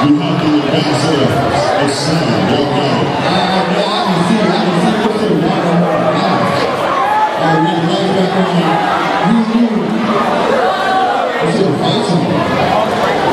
We have the ambassadors of sound walk out. I can see what's so wild. We have lights back on. What's the fight song?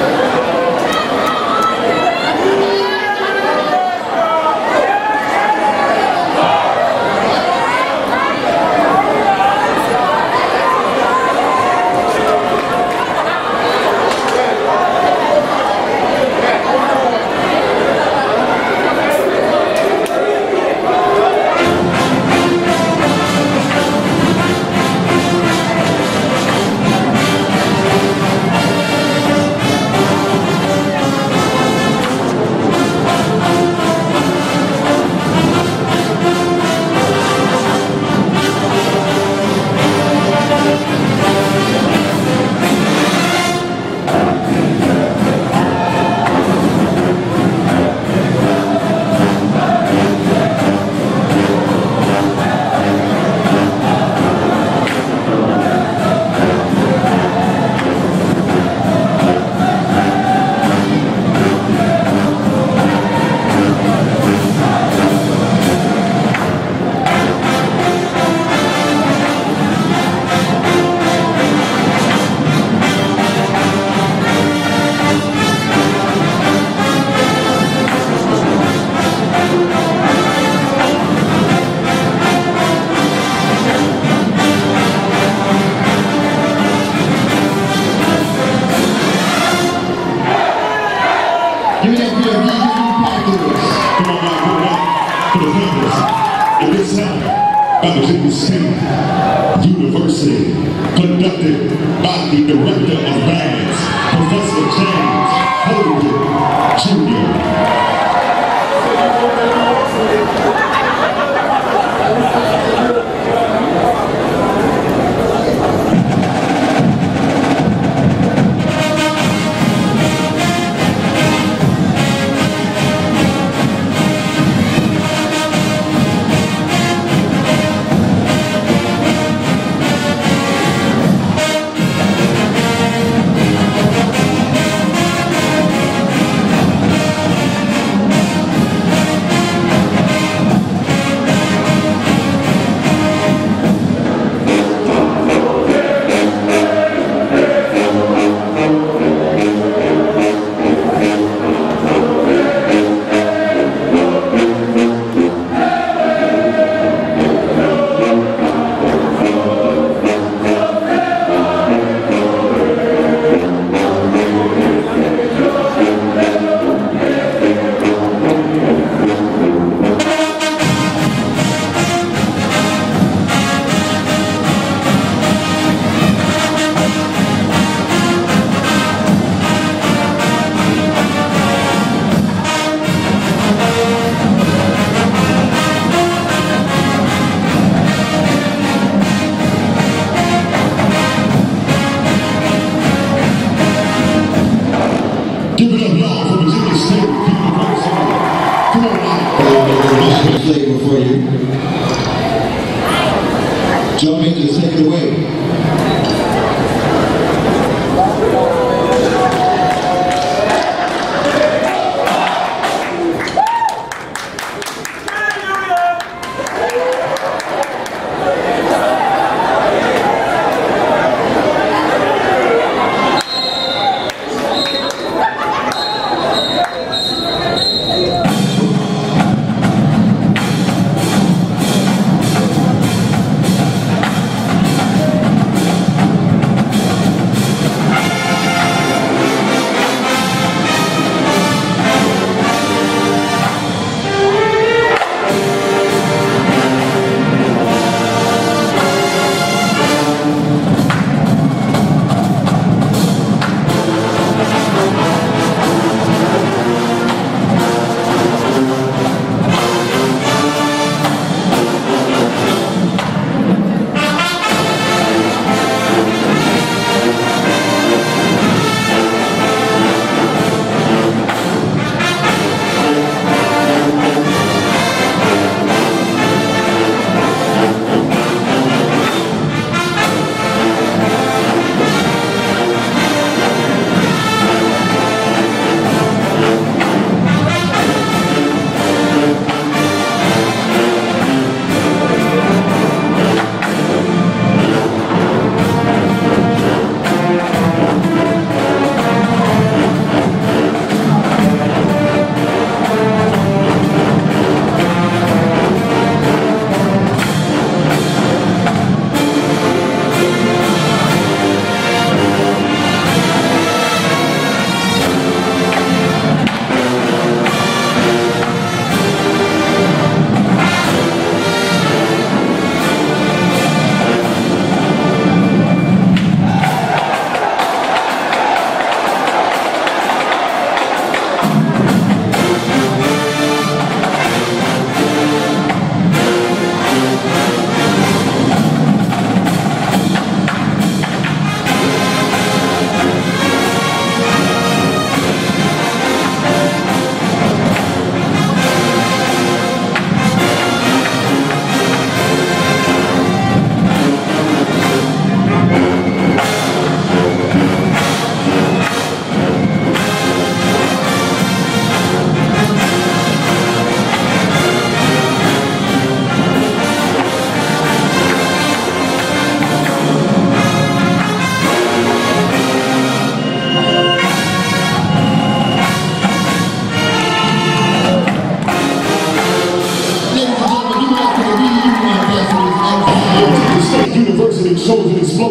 University, conducted by the Director of Bands, Professor James Holden Jr. Give it up, y'all, for Virginia State University. Come on now. Flavor for you. Jump in, just take it away.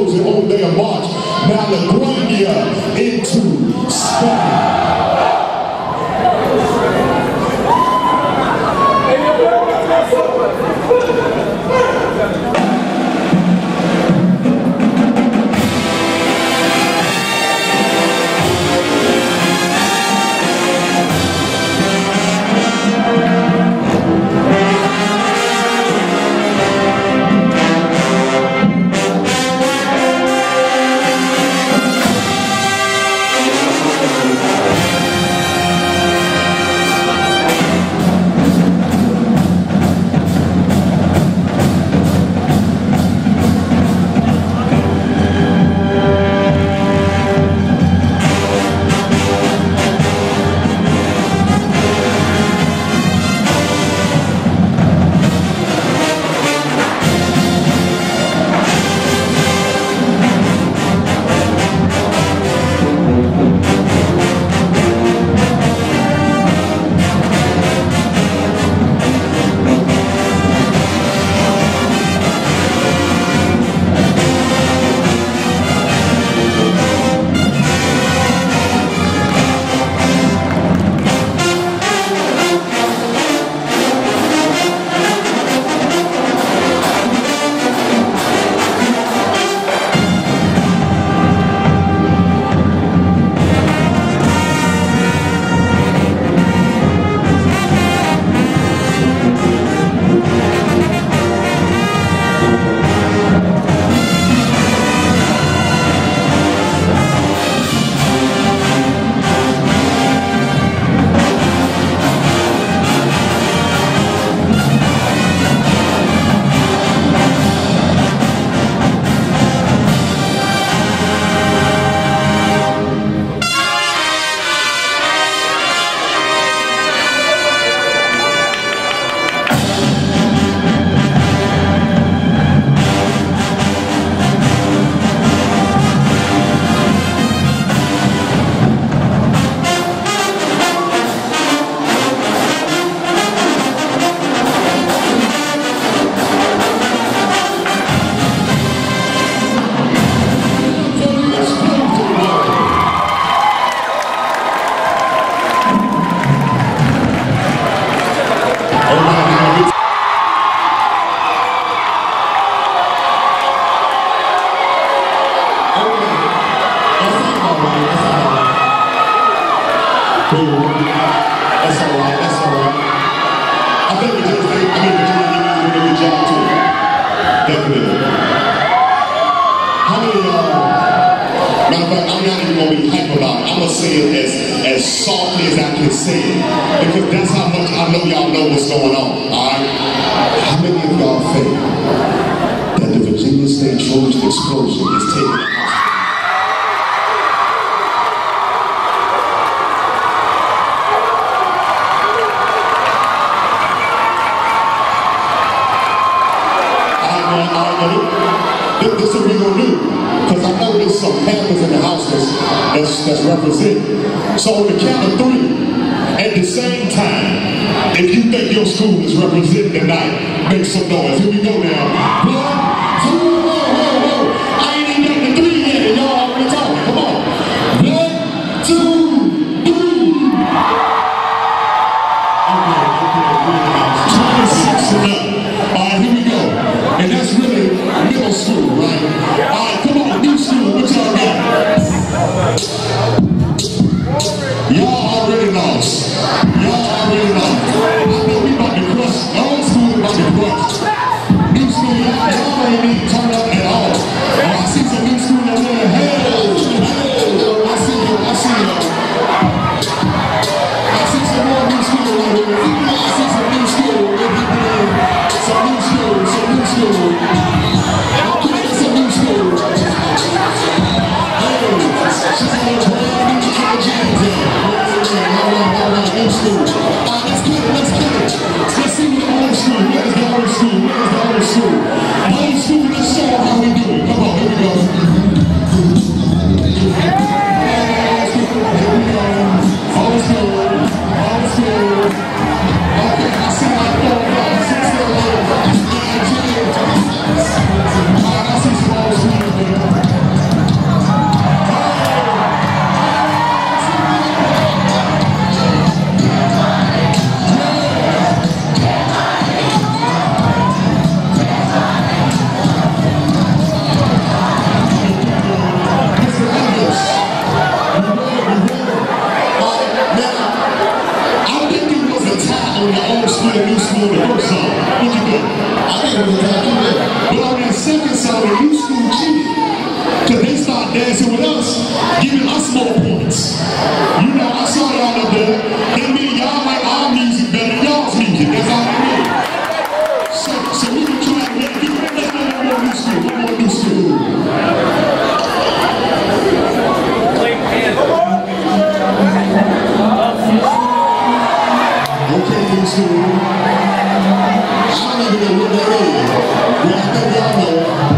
closing on their march. Now LaGuardia into Spain. That's all right, that's all right. I think we just did a really good job too. Definitely. How many, matter of fact, I'm not even going to be hype about it. I'm going to say it as softly as I can say it. Because that's how much I know y'all know what's going on, alright? How many of y'all think that the Virginia State Trojan explosion is taking this is what we're going to do, because I know there's some Panthers in the house that's represented. So on the count of 3, at the same time, if you think your school is represented tonight, make some noise. Here we go now. 1, 2, whoa. I ain't even got the 3 yet, and y'all already talking. Come on. 1, 2, 3. Okay. 26 and up. All right, here we go. And that's really middle school, right? All right, come on, new school, what y'all got? Y'all already lost. I know we about to crush. Old school about to crush. New school, y'all ain't even turn up at all. Oh, I see some new school over there. Hey, I see you. I see some more new school right here. I see some new school. Some new school. Okay, some new school. Hey, she's on the brand new James here. All right, new school. All right, let's get it. Let's see what the old school. Where's the old school? Old school, let's show how we do it. Come on, here we go. Old school. Okay, I see like 4, 5, 6, 7, 8. I see some old school. on the old school and new school, the first song. What you think? I think it was a time to but on that second song, the new school cheated. Because they start dancing with us, giving us more points. You know, I saw y'all up there. That mean y'all like our music better than y'all's music. That's all I mean. So we can try to let's go one more new school. One more new school. Okay, new school. I don't even know what that is. But I think y'all know.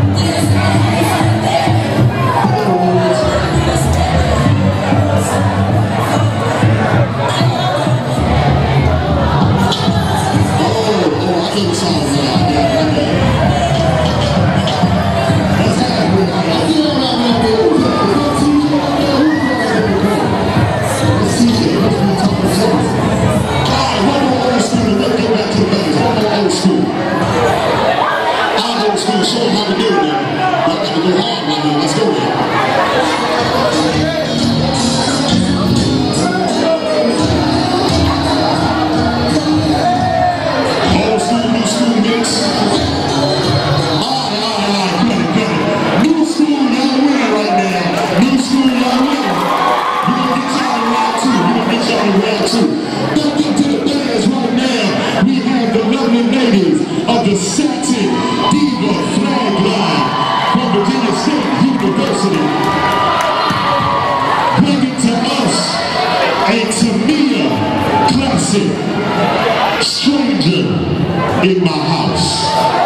Of the Satin Diva flag line from Virginia State University. Bring it to us a Tamia classic, Stranger in My House.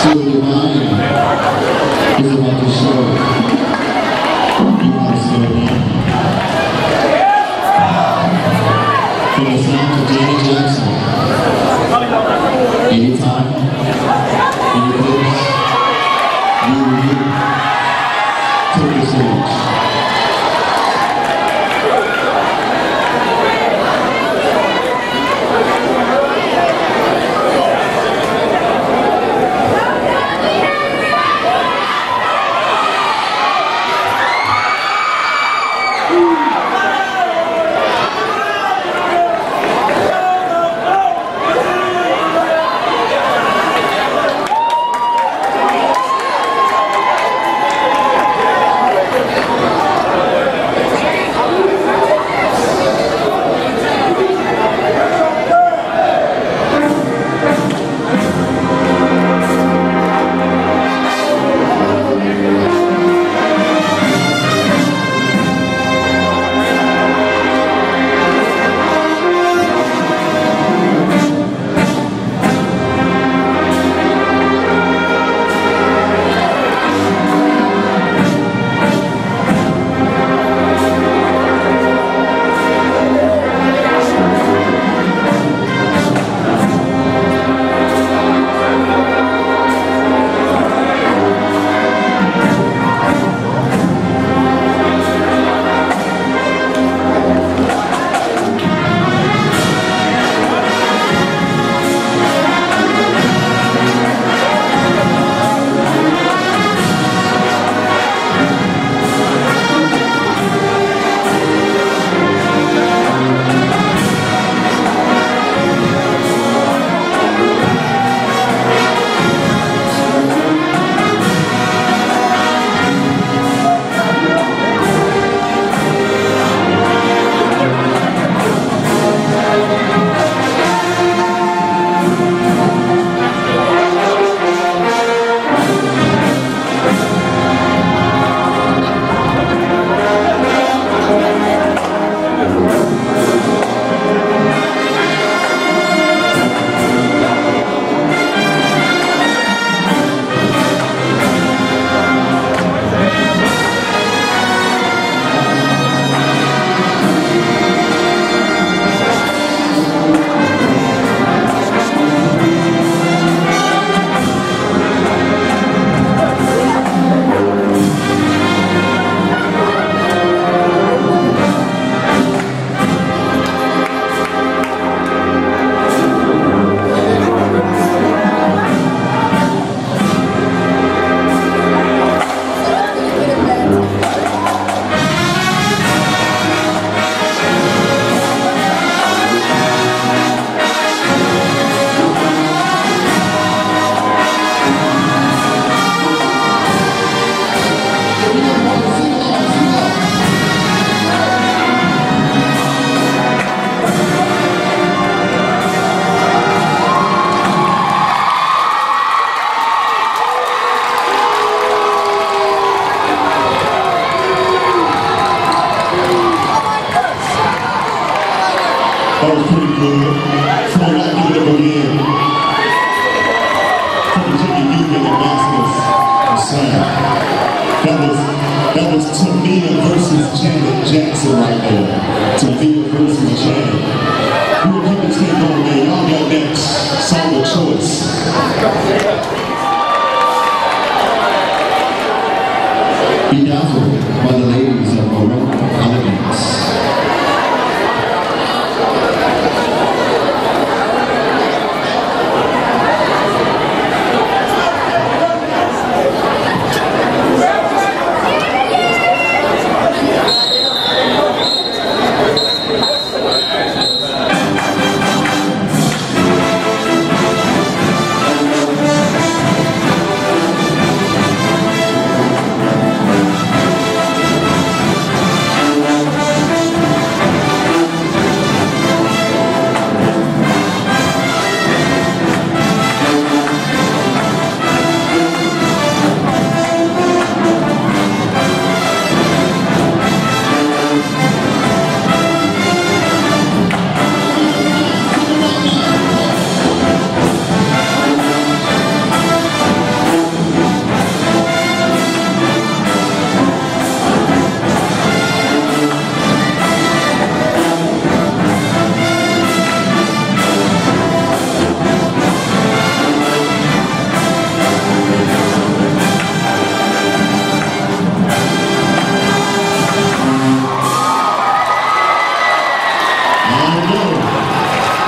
Feel Divine is about to show you how to slow down. From the sound of Janet Jackson, anytime, any place, you take the stage.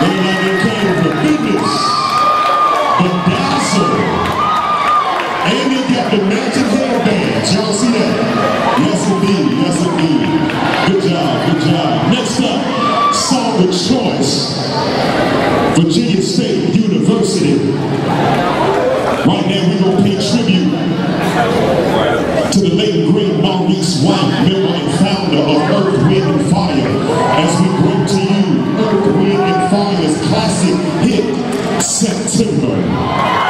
They like they came for business. Bedazzled. And they got the matching hairbands. Y'all see that? Yes, indeed. Yes, indeed. Good job. Good job. Next up, song of choice. Virginia State University. Right now, we're going to pay tribute to the late great Maurice White, member and founder of Earth, Wind, and Fire, as we bring to you Earth, Wind, and Fire's classic hit, September.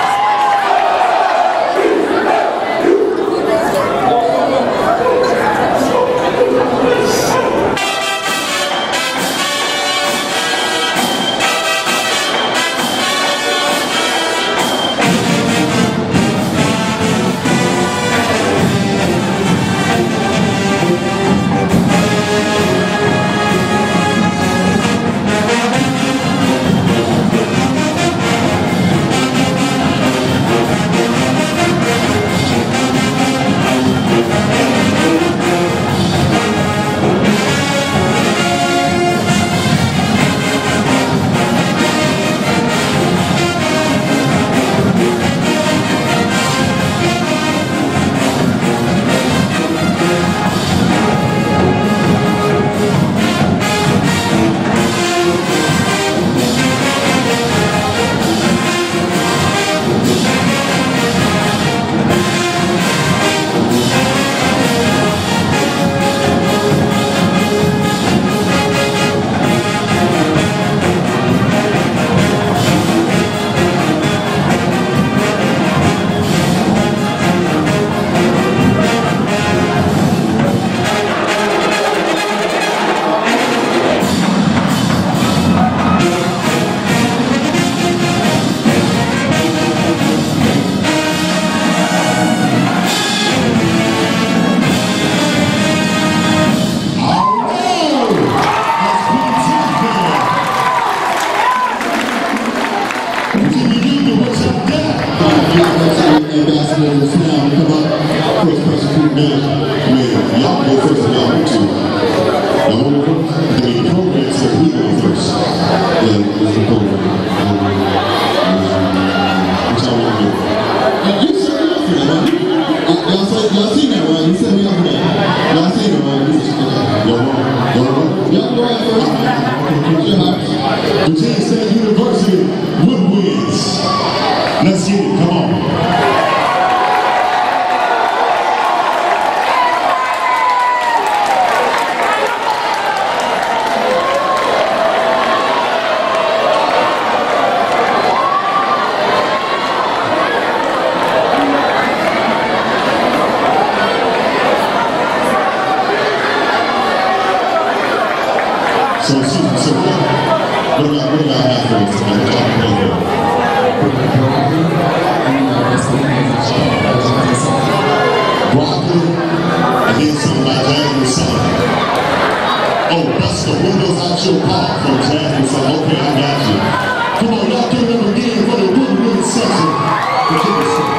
Ambassadors of sound come up. First person who y'all go first if y'all want to. Y'all want to go first? I mean, the program says we go first. Yeah, it's the program. What y'all want to do? You said we up for that, y'all seen that, right? You said we up for that. Y'all seen it, right? Y'all go ahead first. Virginia State University Woodwinds. Let's get it. Come on. So what do I have for us tonight? Broccoli, and then something like Jasmine Sun. Oh, bust the windows out your car from Jasmine Sun. Okay, I got you. Come on, y'all give them again for the Woodwind section.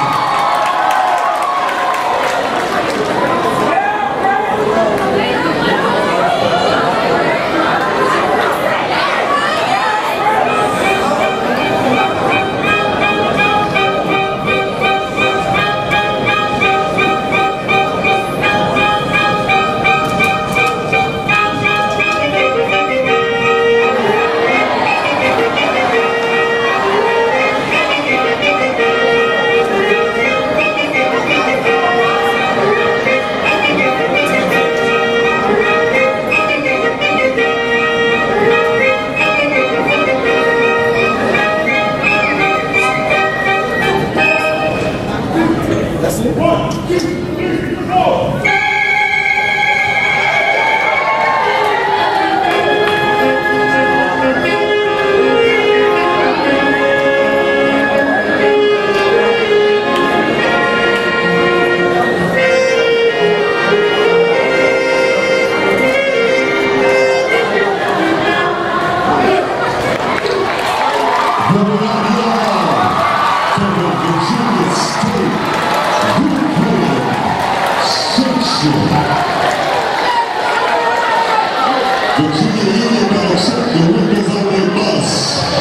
Virginia Union better check the windows on their bus.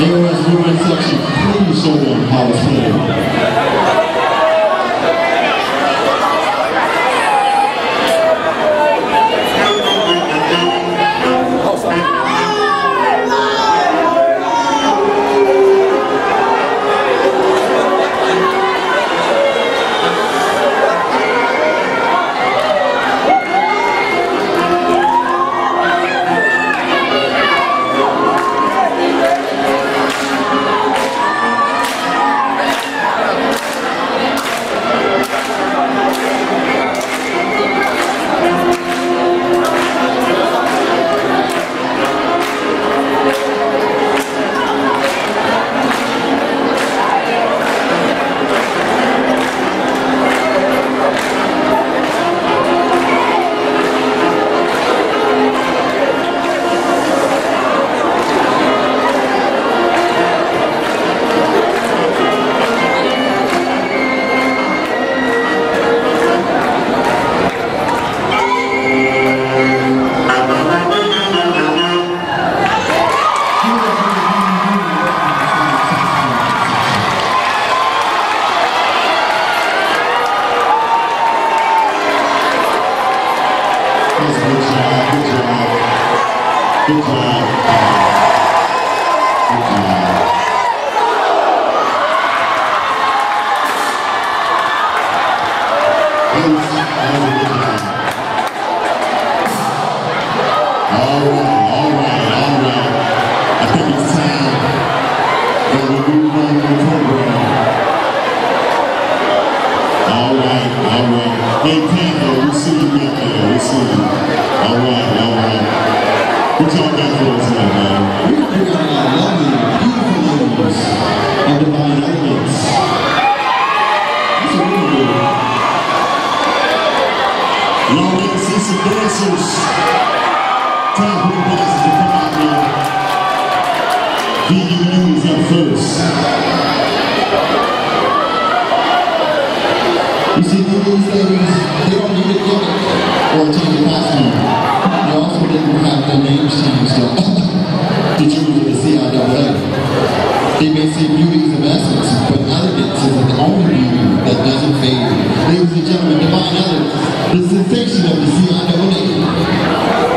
AOS women's section, please show them how it's played. Good job. Good job. All right. I think it's time that we move on to the program. All right. Hey, Panther, we see you out there. We see you. All right. What y'all got for us now, man? We got a lot of lovely, beautiful ladies of Divine Elegance. That's what we do. Y'all ready to see some dancers? Time for the dancers to come out here. VUU's up first. You see, these ladies, they don't need a gimmick or change a costume. They also didn't have their names changed to choose the CIAA. They may say beauty is of essence, but elegance is the only beauty that doesn't fade. Ladies and gentlemen, Divine Elegance, the sensation of the CIAA.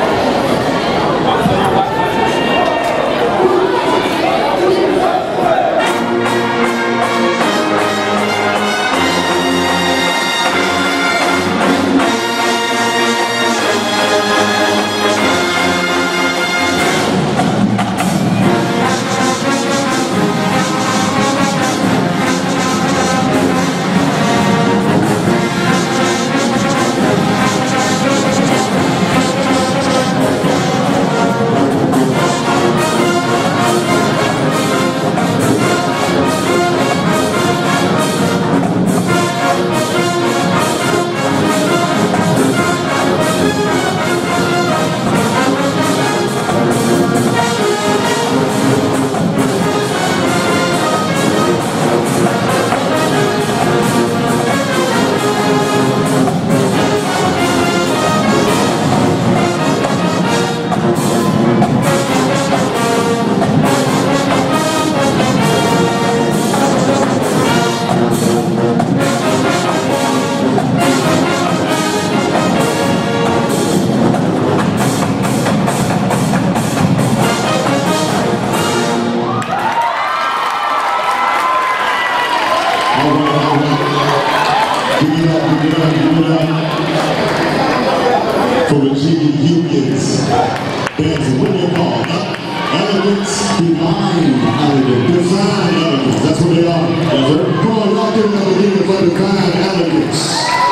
For Virginia Unions, there's a winner called Elegance, Divine Elegance. Divine Elegance, that's what they are. Come on, y'all give them a leader for Divine Elegance.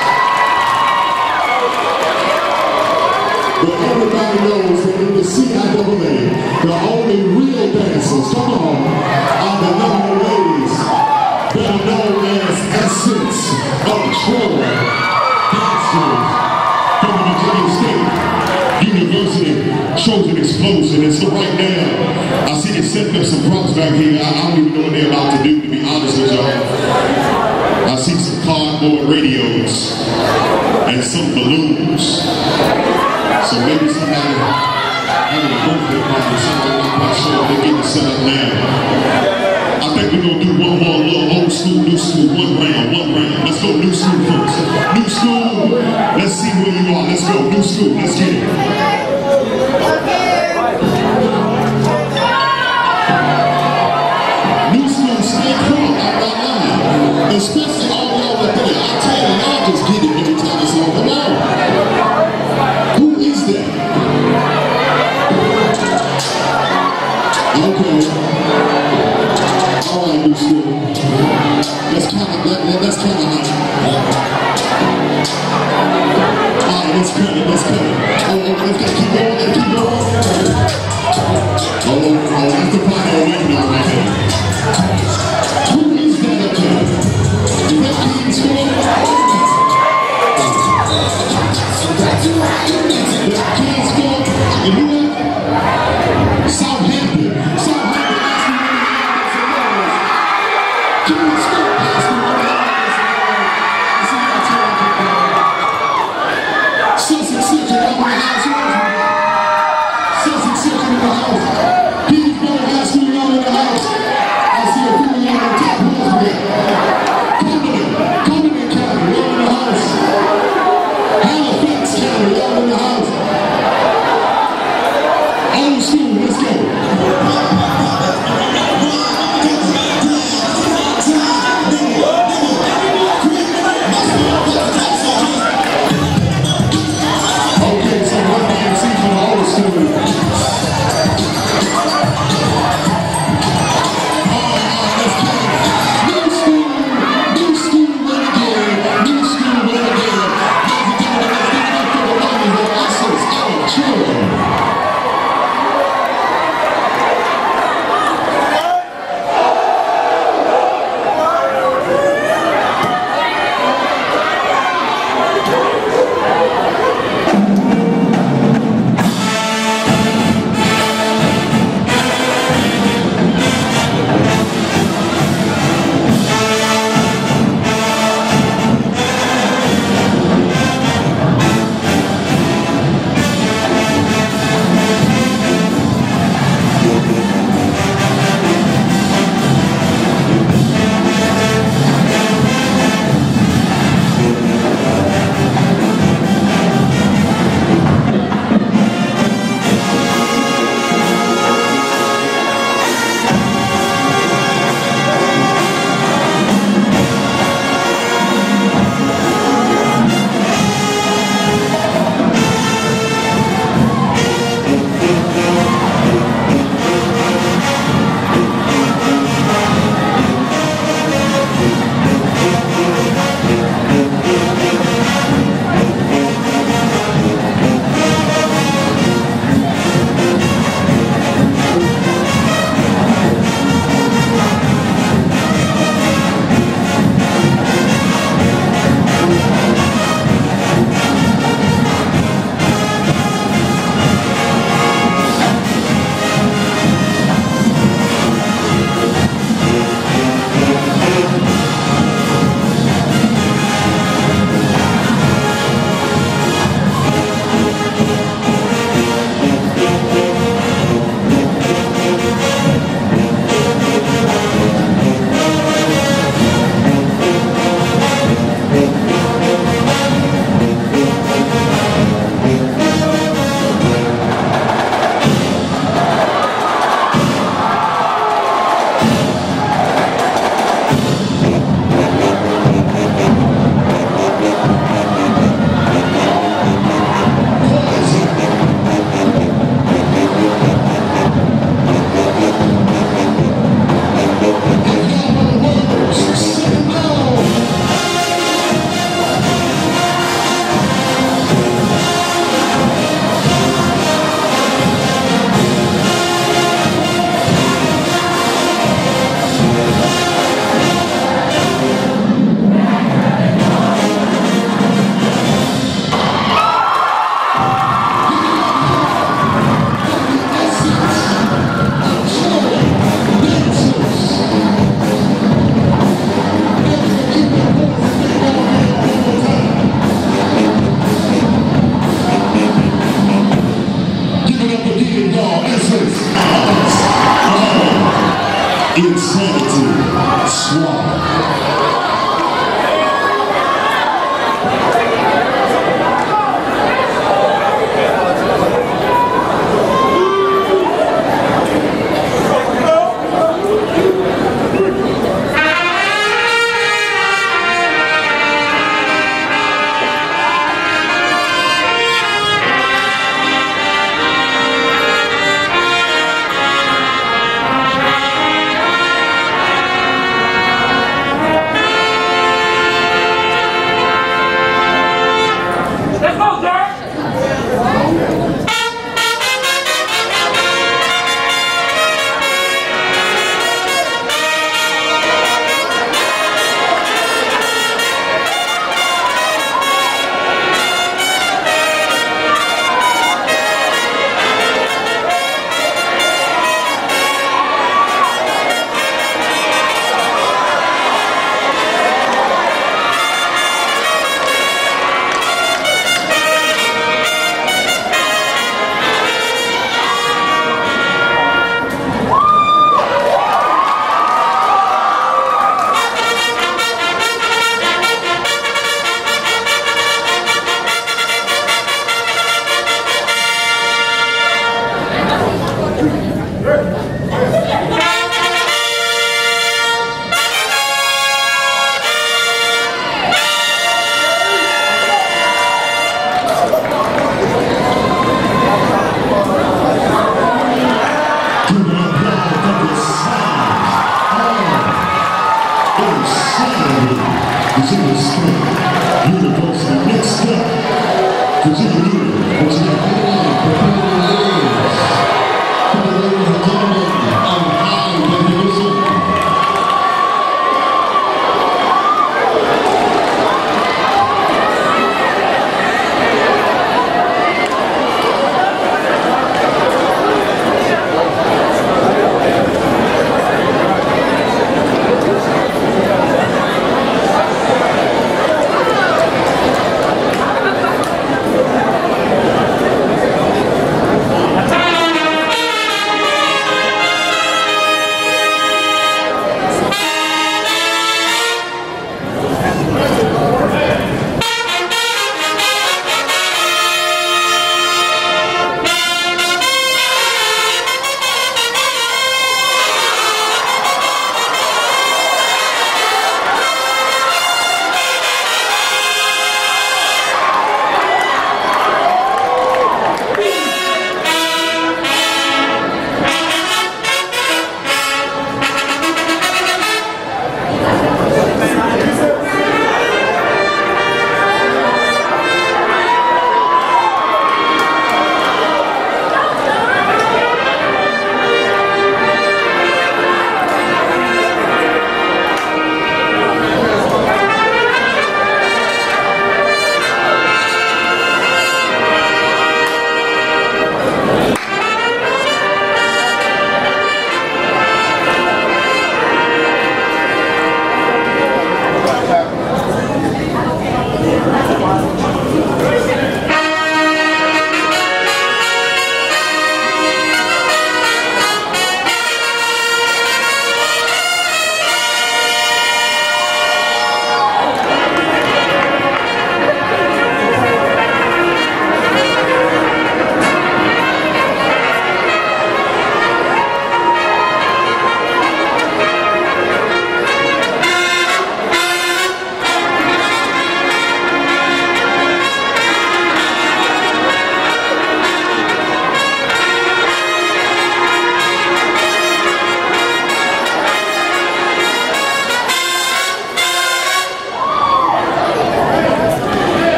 But everybody knows that in the CIAA, the only real dancers, come on, are the lovely ladies that are known as Essence of Troy dancers. From the Virginia State University Trojan Explosion. And so right now, I see they setting up some props back here. I don't even know what they're about to do, to be honest with y'all. I see some cardboard radios and some balloons. So maybe somebody having a birthday party or something, I'm not quite sure if they're getting set up now. I think we're gonna do one more little old school, new school, one round. Let's go new school first. New school, let's see where you are. Let's go, new school, let's get it. New school, stay cool, I'm not lying. Especially all y'all up there. I tell you, y'all just get it every time it's on. Come on. Who is that? Okay. All right, new school. That's kind of hot. All right, let's cut it. Oh, let's keep going. Oh, that's the part I'm waiting on right here. Who is that up there? Is that King School? That's King School. And who is Southampton. Insanity Squad.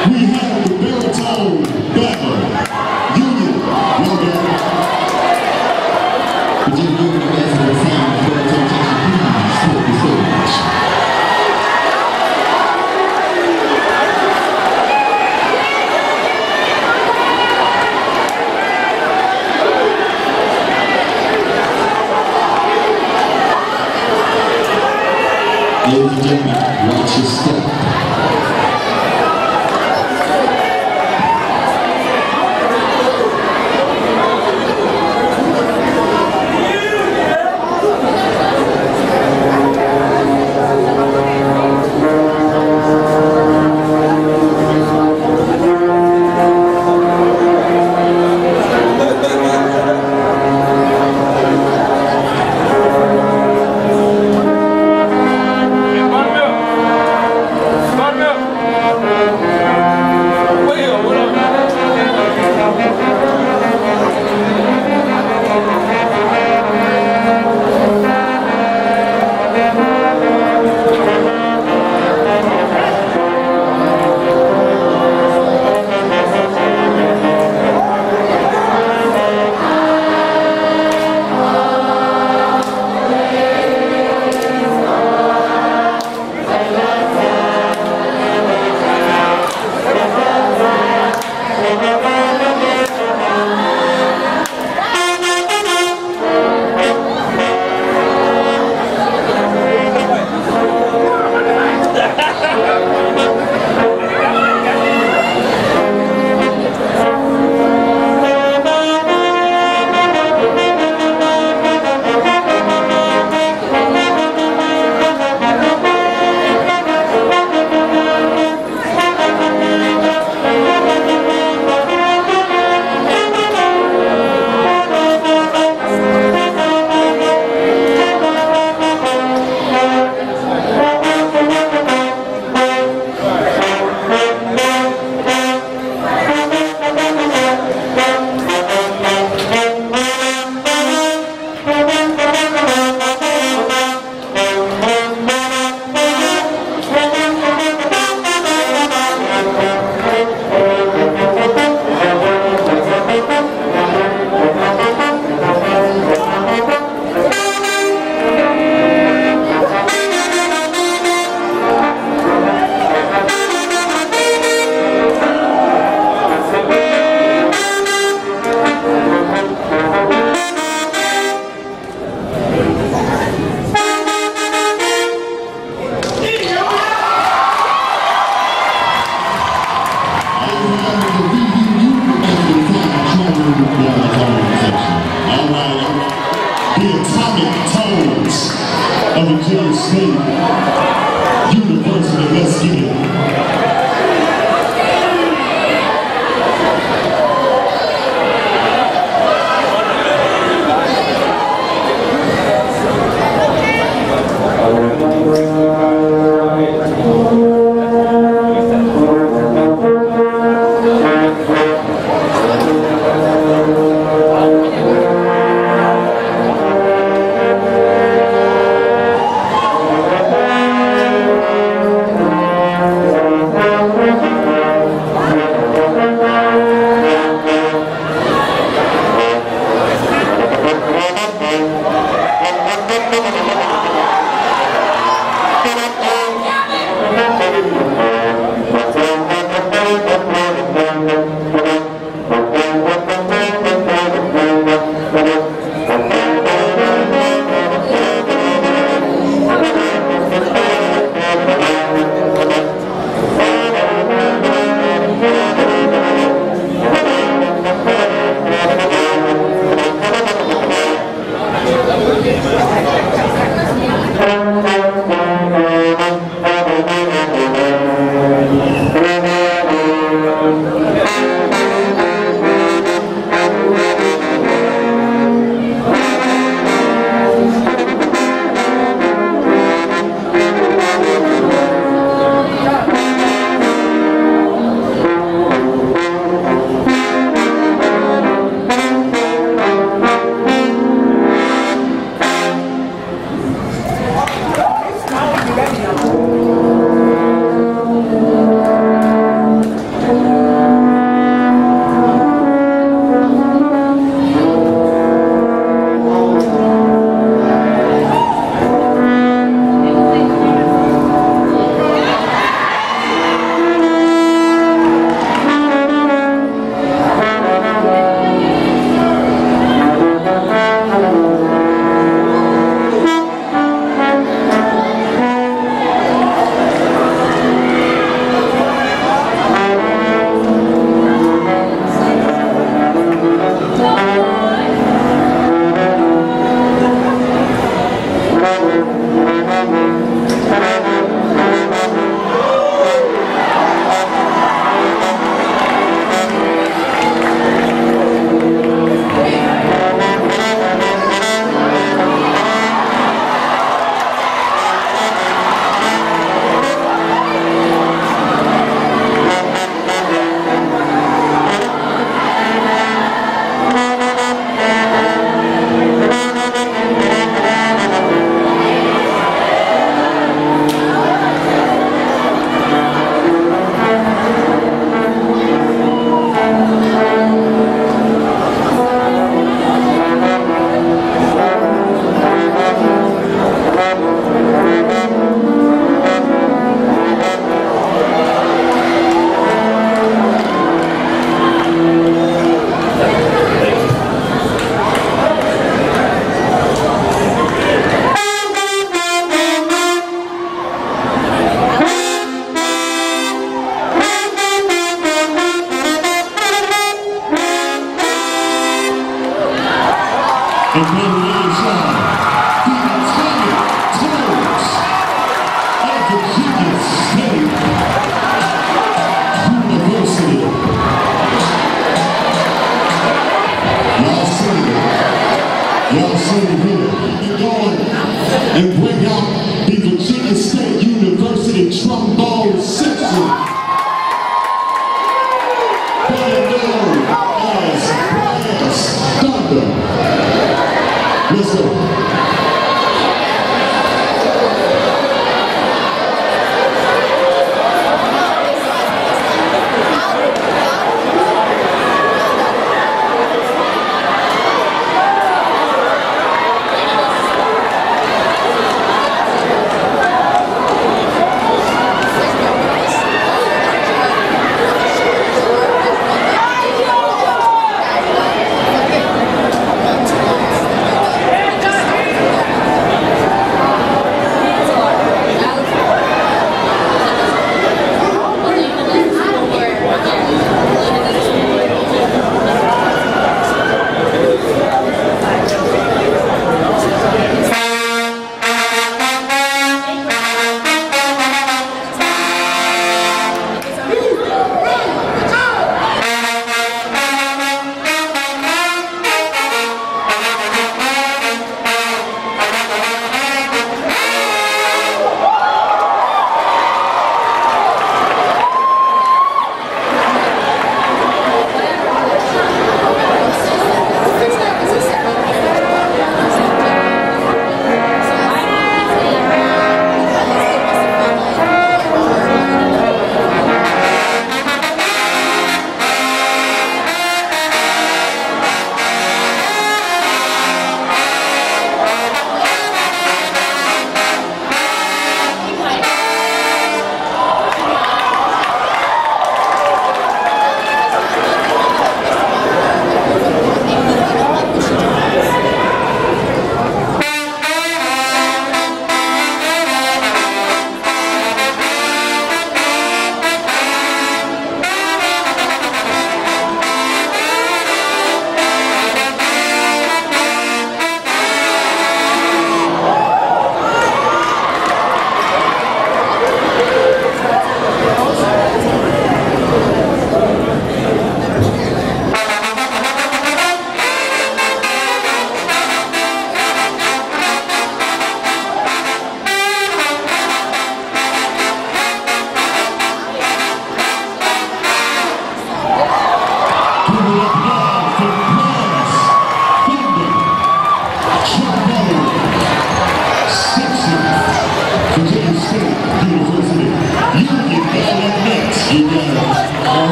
we have the baritone battle. Union, welcome. Would you give the rest of the team the baritone section, please, take the stage. Ladies and gentlemen, watch your step. Buttermilk! opportunity here to go and bring out the Virginia State University trombone section, better known as Brass Thunder. Let's go.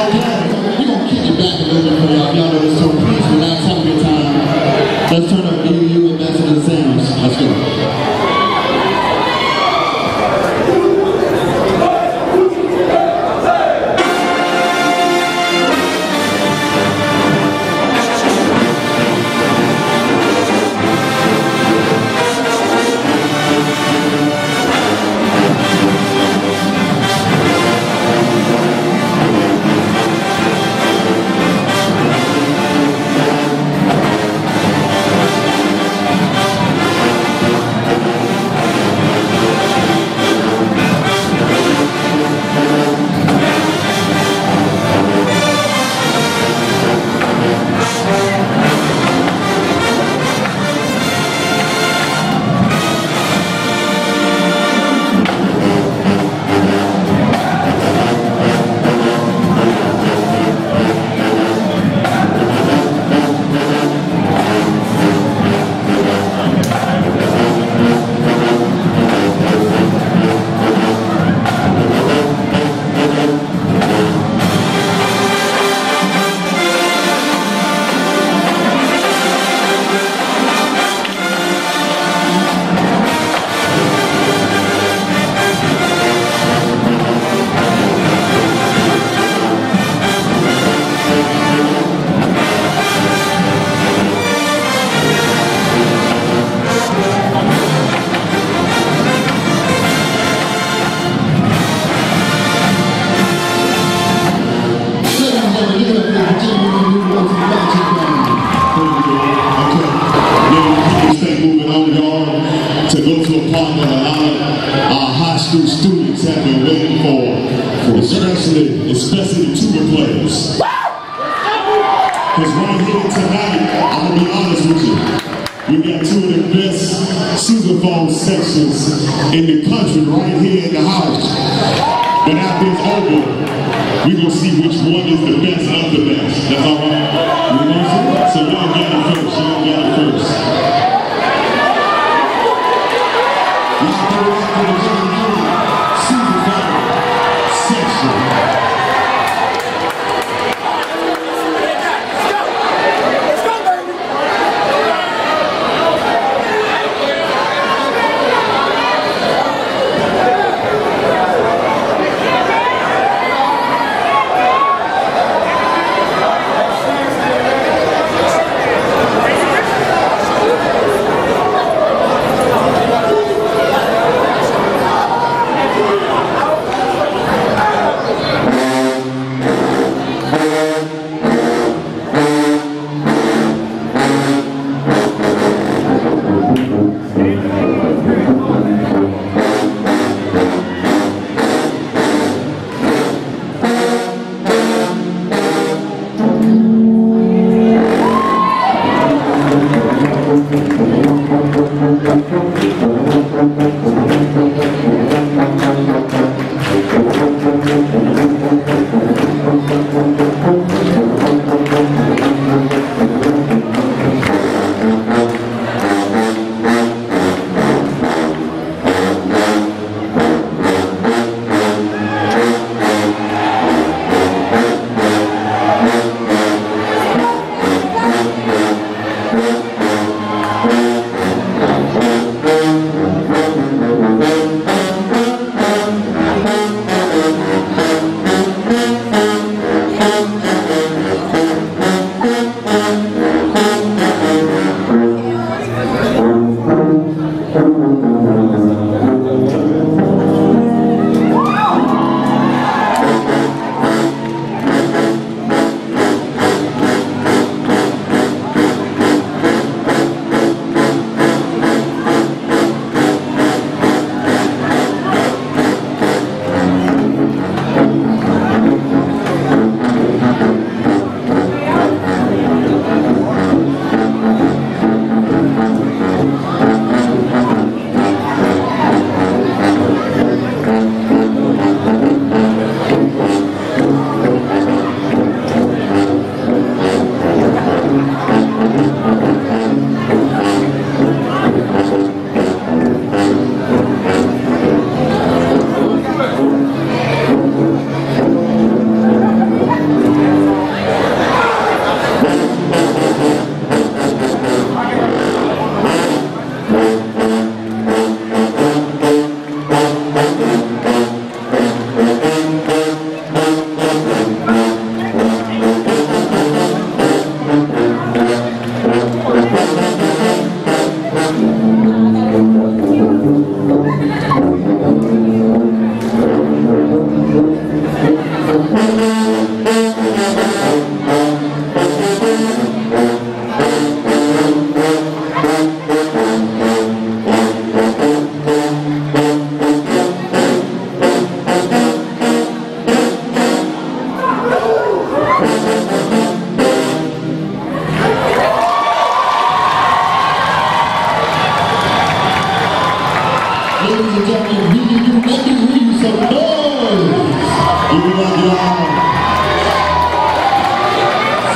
Okay, we're gonna kick it back a little bit for y'all. Y'all know this, so please relax, have a good time. Let's turn up you and Ambassador Sanders. Let's go. To go to a part that a lot of our high school students have been waiting for especially the tuba players. Because right here tonight, I'm gonna be honest with you, we got two of the best sousaphone sections in the country right here in the house. But after it's over, we're gonna see which one is the best of the best. That's all right? You know what I'm saying? So y'all got it first. Y'all got it first.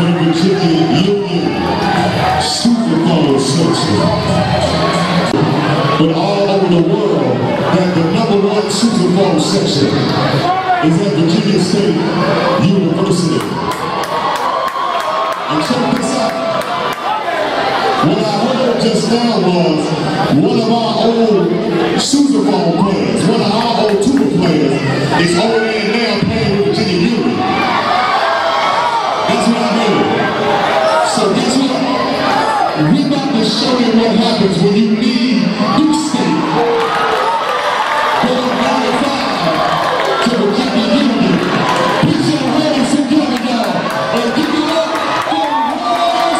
the Virginia Union Super Bowl section. But all over the world, that the #1 Super Bowl section is at Virginia State University. And check this out. What I heard just now was one of our old Super Bowl players, one of our old tuba players, is over there now playing with Virginia Union. That's what I heard. So guess what? We about to show you what happens when you leave Duke State. Go 95 to Virginia Union. Put your hands together, y'all, and give it up for Ross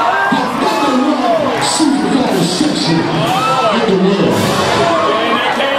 Perot, the #1 Super Bowl section in the world.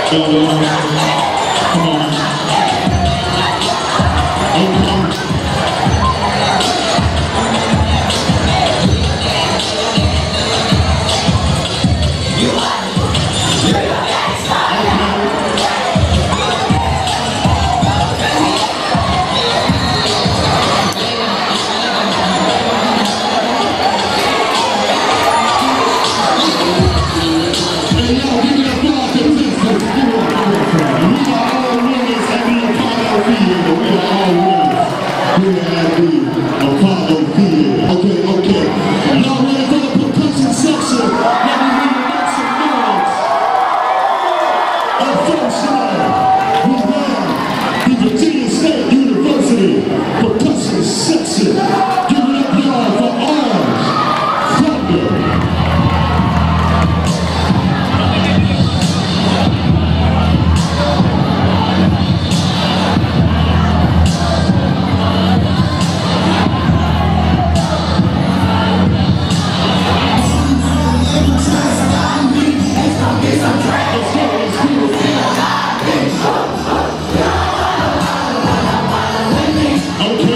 Come on. Percussion section. Give it up, y'all, for Orange Thunder. Okay.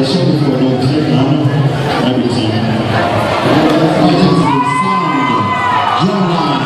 shoulder for no tip. I don't know. Might be the same. My name is Sound John.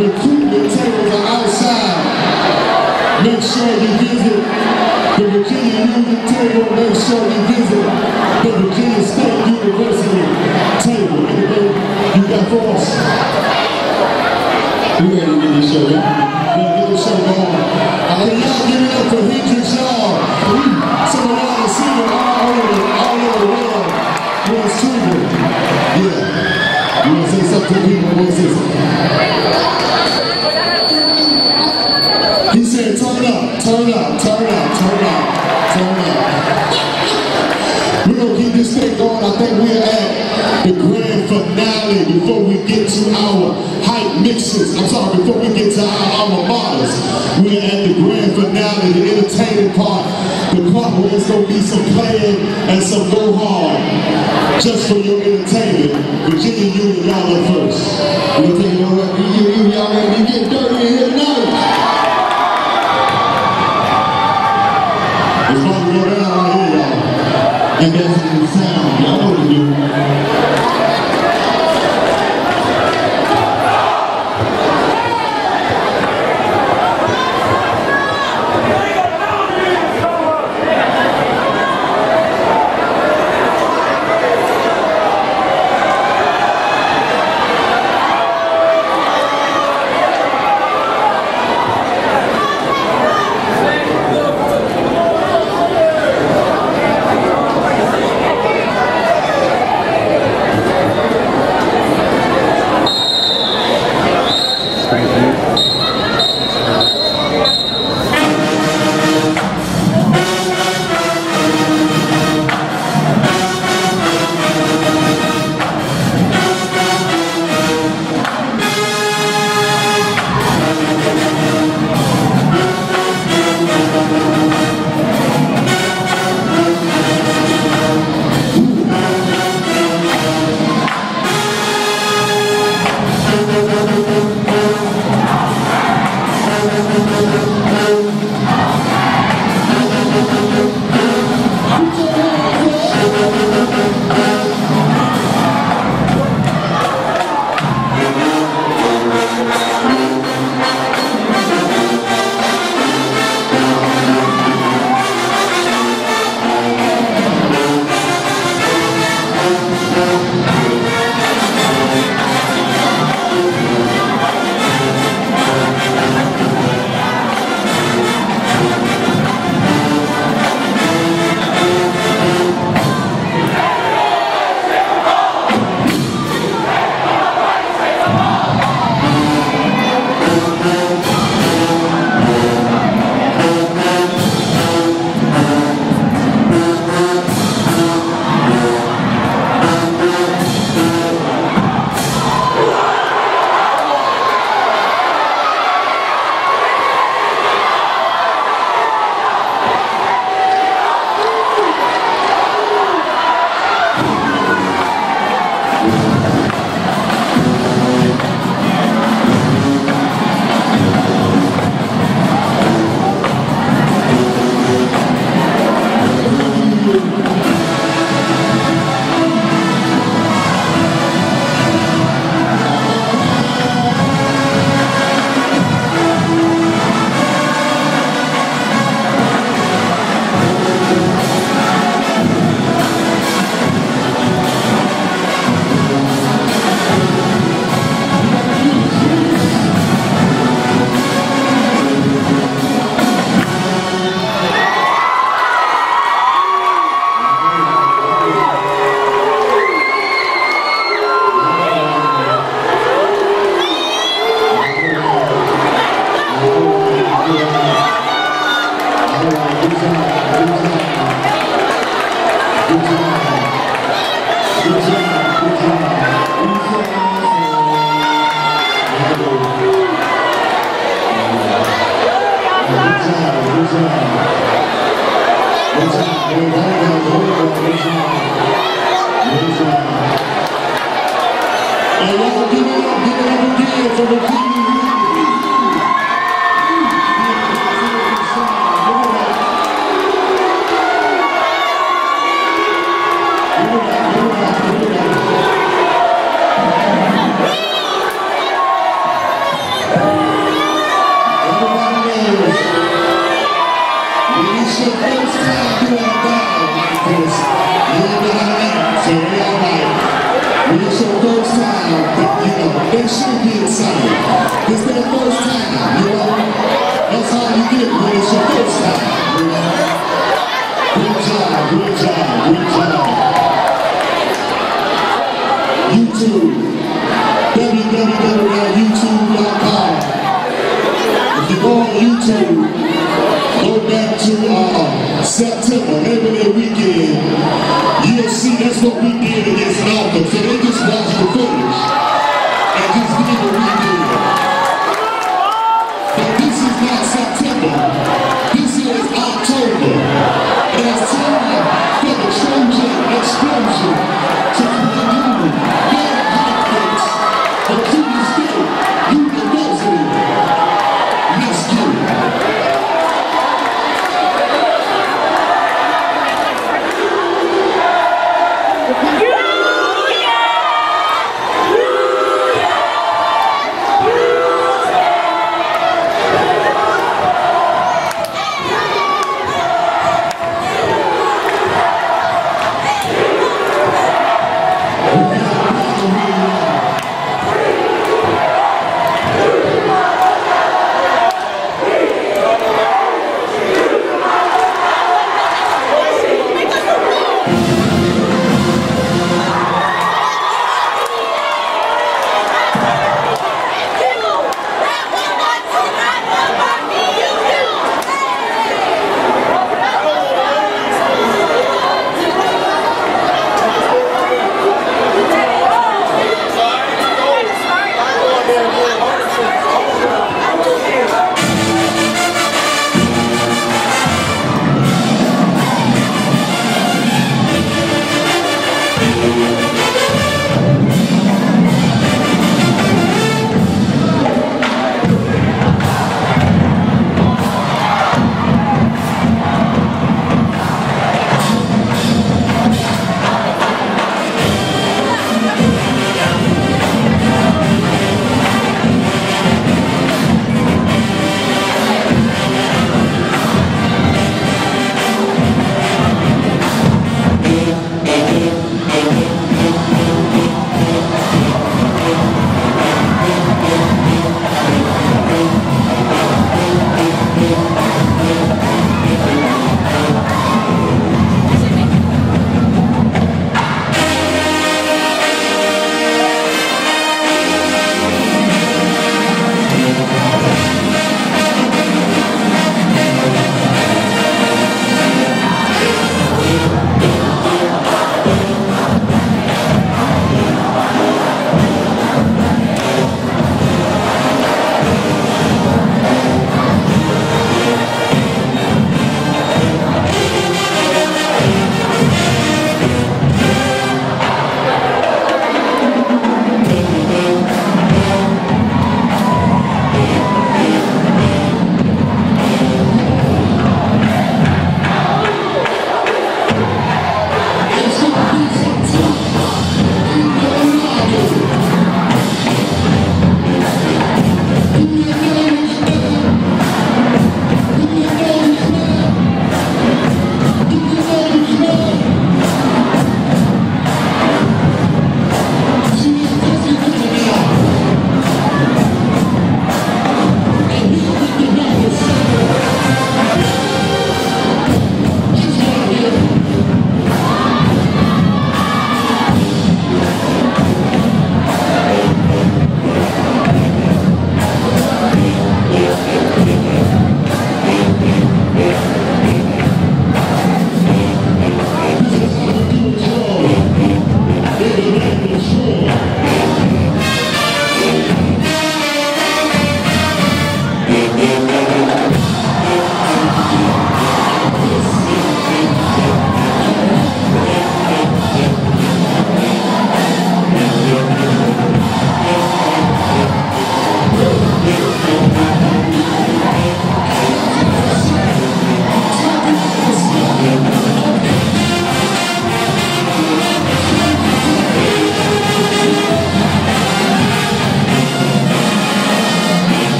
recruitment tables are outside. Make sure you visit the Virginia Union table. Make sure you visit the Virginia State University table. Anything you got for us? We ready to get this show, yeah? We're gonna get this show going. Y'all give it up for Hendrix, y'all. Some of y'all are singing all over the world. Where's Trigger? Yeah. You wanna say something to people? You wanna say something? He said, turn up, turn up, turn up, turn up, turn up. We're gonna keep this thing going. I think we're at the grand finale before we get to our hype mixes. I'm sorry, before we get to our alma maters. We're at the grand finale, the entertaining part. The part where there's gonna be some playing and some go hard. Just for your entertainment. Virginia Union, y'all up first. We're gonna take it over. Y'all ready to get dirty in here tonight? It's about to go down right here, y'all. And that's the sound. Y'all know what to do. they should be excited. It's their first time, That's how you get when it's your first time, Good job. YouTube, www.youtube.com. If you go on YouTube, go back to September, Labor Day weekend, you'll see that's what we did against Malcolm. So they just watched the footage and just did what we did. But this is not September. This is October. And it's time for the Trojan explosion to renew their confidence of Tuesday State University. Let's do it. Yeah!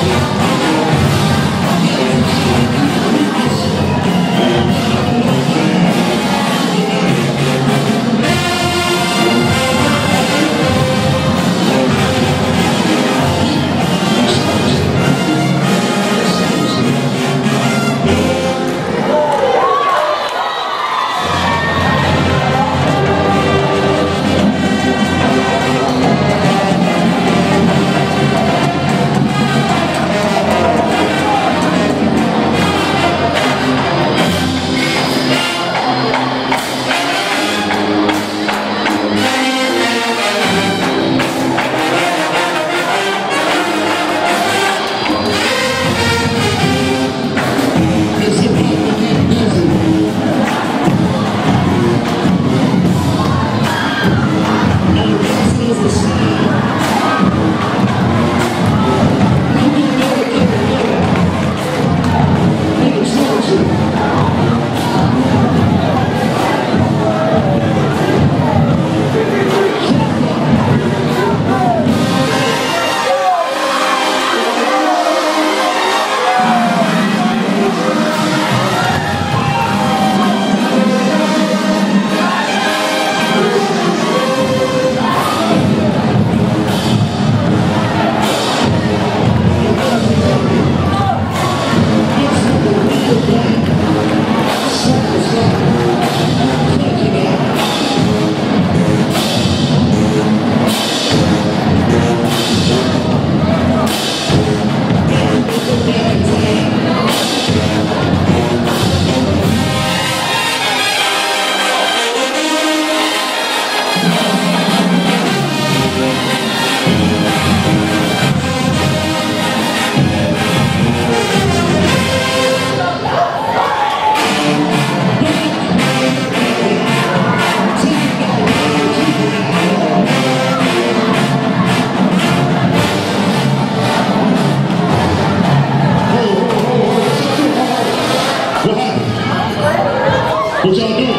What y'all doing?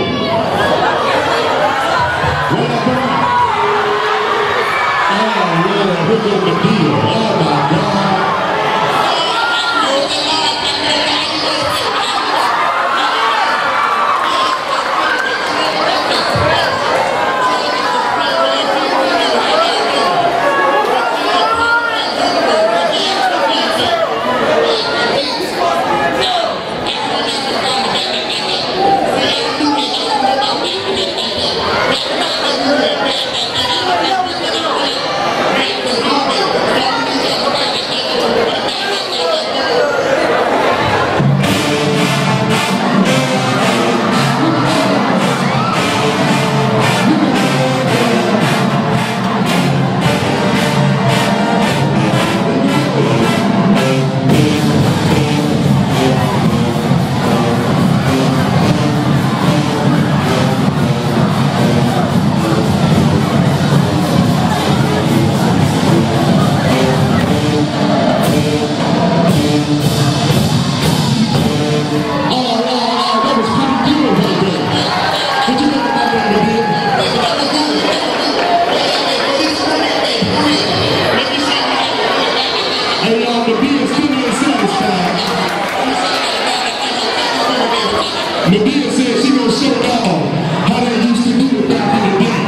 What happened? Oh, yeah, look at the deal. Oh, my God. Medea said she gonna show y'all how they used to do it back in the day.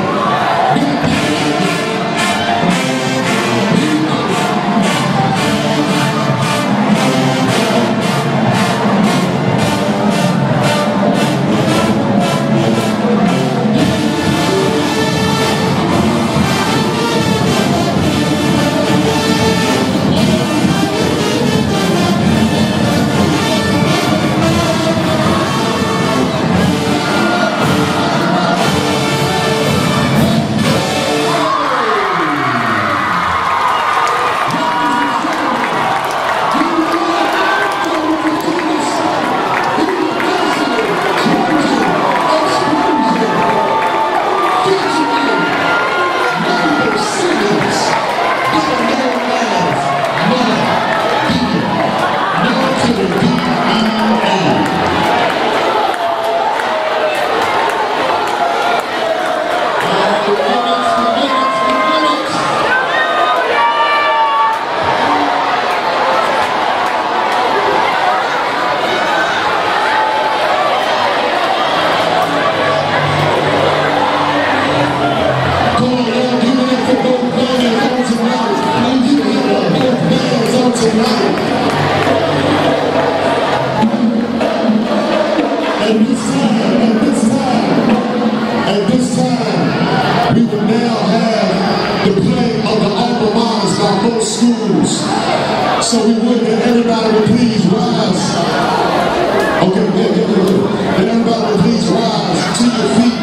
So we would that everybody would please rise. Okay, that everybody would please rise to your feet.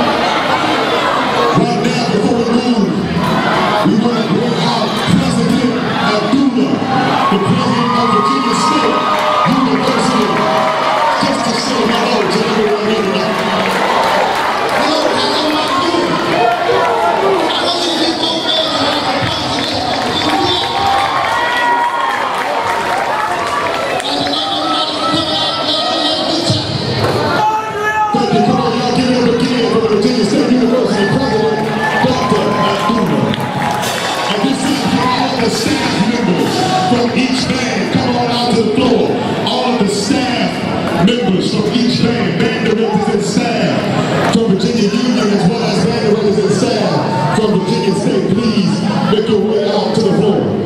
Right now, before we move, we want to bring out President Abdullah, the president of Virginia State University, just to say hello to everyone here tonight. Hello, how am I doing? I want you to be so Virginia State University President Dr. Abdullah. And we see all the staff members from each band come on out to the floor. All of the staff members from each band directors and staff from Virginia Union as well as band directors and staff from Virginia State, please make your way out to the floor.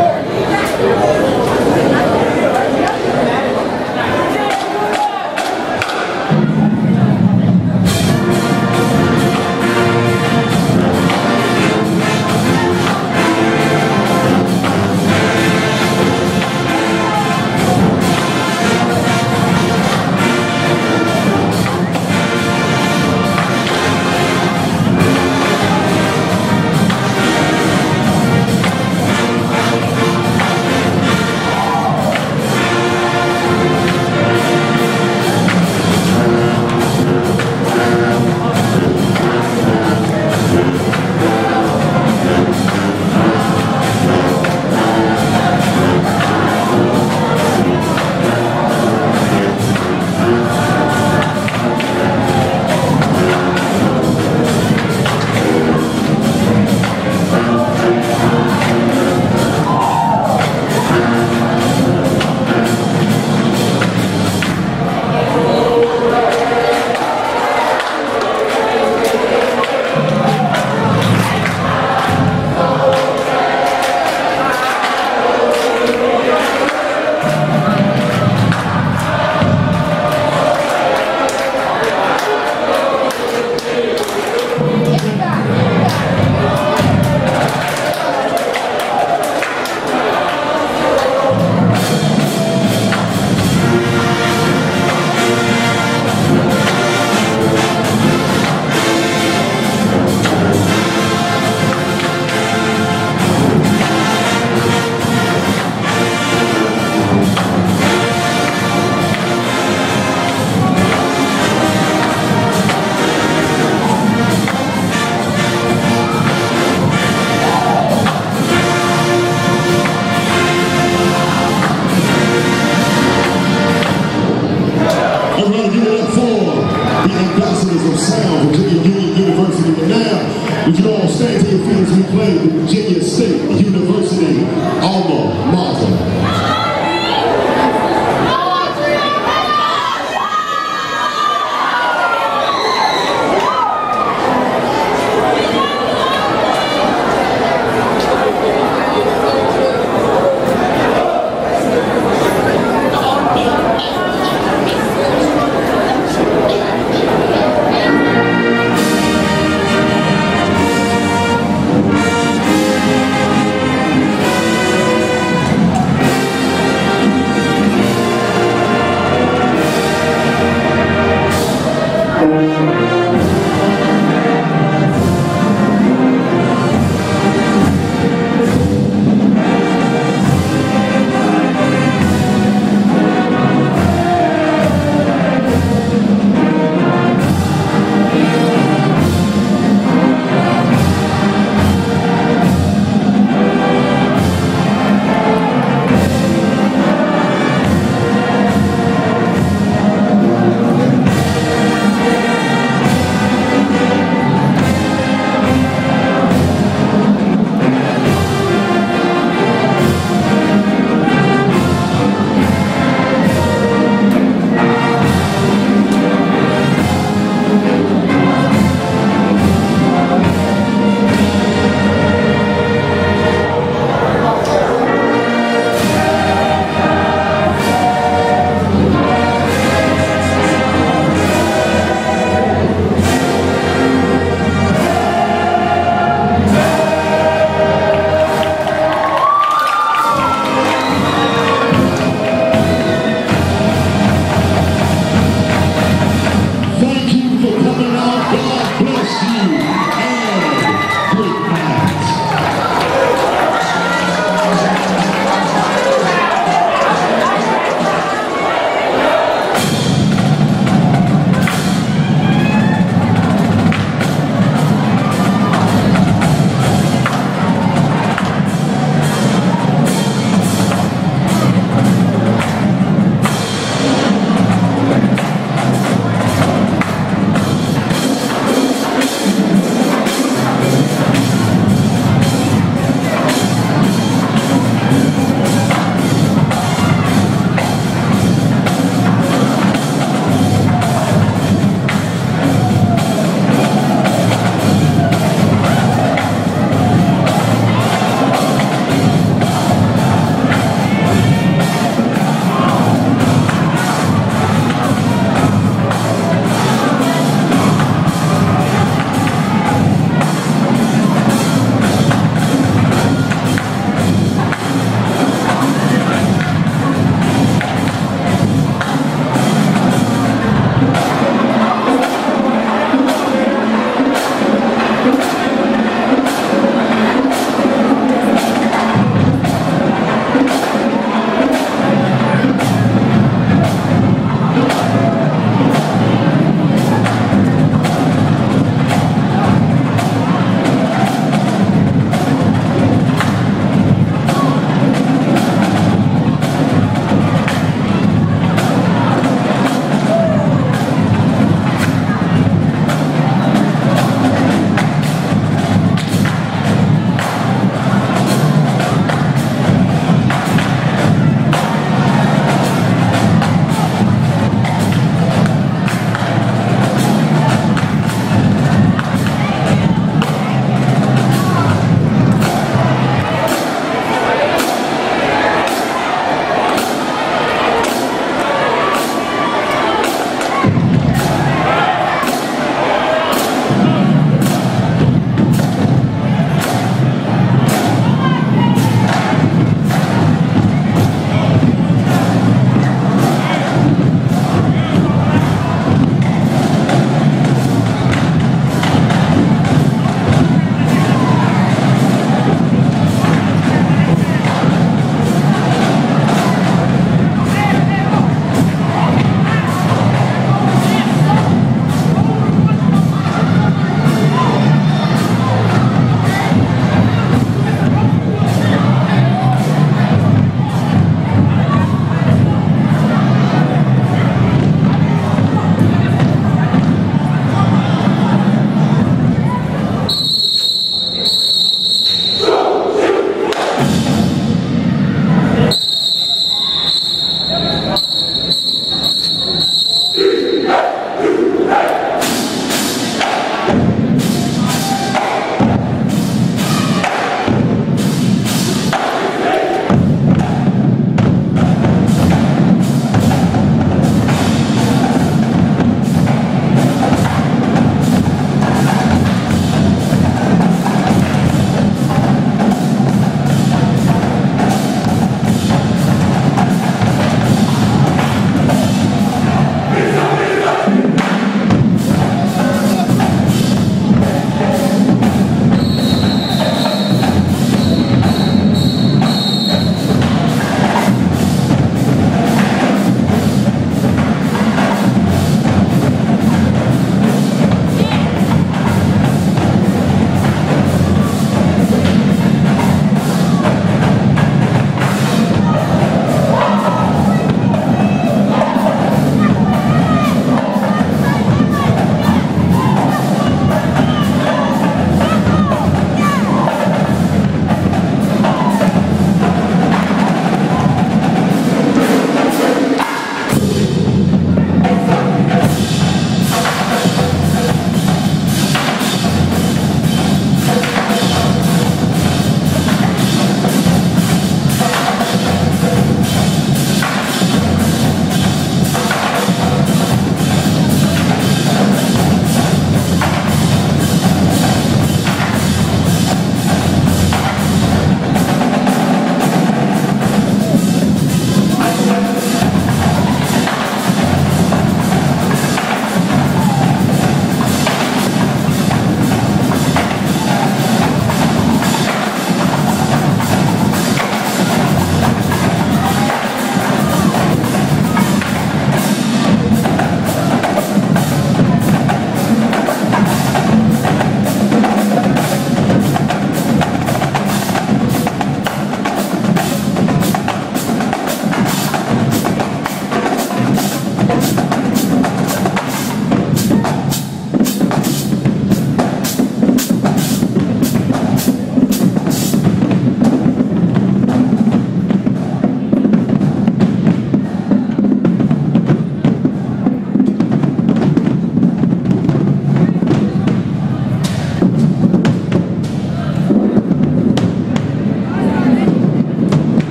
Of sound, Virginia Union University. And now, we can all stand to your feet as we play the Virginia State University alma mater.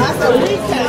That's a weekend.